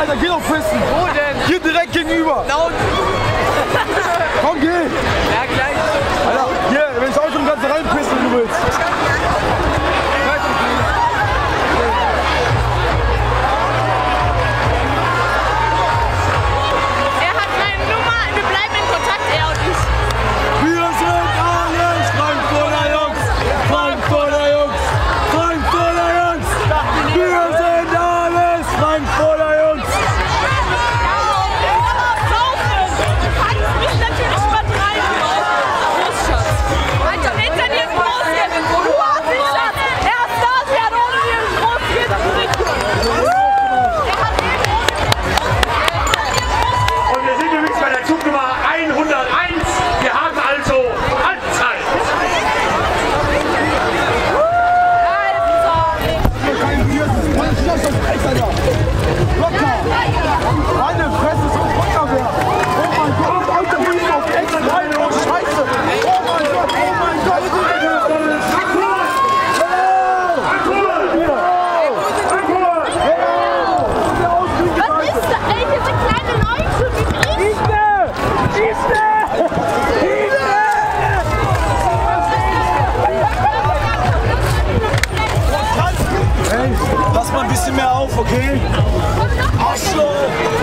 Alter, geh doch pissen. Wo denn? Hier direkt gegenüber. Laut. Komm, geh. Ja, gleich. Alter, hier, wenn ich Auto kannst du reinpissen, wenn du willst. Er hat meine Nummer, wir bleiben in Kontakt, er und ich. Wir sind alles Frankfurter Jungs. Frankfurter Jungs. Frankfurter Jungs. Wir sind alles Frankfurter Jungs. Du kannst mich natürlich übertreiben. Großschatz. Alter, hinter dir ist Großkind. Du hast dich, Schatz. Er ist da, sie hat ohne dir ein Großkind. Und wir sind übrigens bei der Zugnummer 101. Wir haben also Halbzeit. Kein Bier, das ist kein Schloss, das ist echt, Alter. Locker. Meine Fresse ist ein Feuerwehr. Oh mein Gott, Alter, wie ist auf echt rein? Oh Scheiße. Oh mein Gott, oh mein Gott. Was ist das? Ey, diese kleine Leute, wie ich. Hey, pass mal ein bisschen mehr auf, okay? Arschloch!